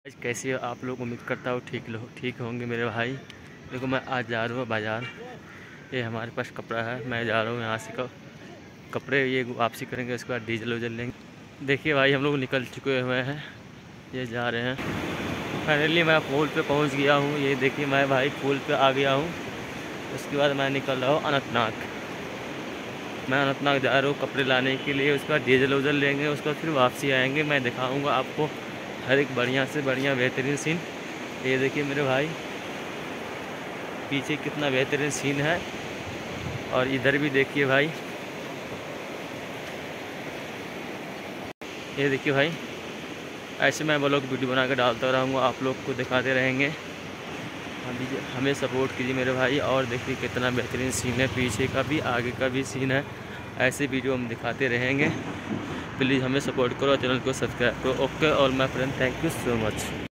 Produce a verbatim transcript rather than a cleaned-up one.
आज कैसे हो आप लोग? उम्मीद करता हूँ ठीक लो ठीक होंगे मेरे भाई। देखो मैं आज जा रहा हूँ बाज़ार। ये हमारे पास कपड़ा है, मैं जा रहा हूँ यहाँ से कपड़े ये वापसी करेंगे, उसके बाद डीजल उजल लेंगे। देखिए भाई हम लोग निकल चुके हुए हैं, ये जा रहे हैं। फाइनली मैं पुल पे पहुँच गया हूँ। ये देखिए मैं भाई पुल पे आ गया हूँ। उसके बाद मैं निकल रहा हूँ अनंतनाग। मैं अनंतनाग जा रहा हूँ कपड़े लाने के लिए, उसके बाद डीजल उजल लेंगे, उसके बाद फिर वापसी आएँगे। मैं दिखाऊँगा आपको हर एक बढ़िया से बढ़िया बेहतरीन सीन। ये देखिए मेरे भाई पीछे कितना बेहतरीन सीन है, और इधर भी देखिए भाई, ये देखिए भाई। ऐसे मैं ब्लॉग वीडियो बना कर डालता रहूँगा, आप लोग को दिखाते रहेंगे। अभी हमें सपोर्ट कीजिए मेरे भाई। और देखिए कितना बेहतरीन सीन है, पीछे का भी आगे का भी सीन है। ऐसे वीडियो हम दिखाते रहेंगे। प्लीज़ हमें सपोर्ट करो, चैनल को सब्सक्राइब करो। ओके, और my friend, thank you so much.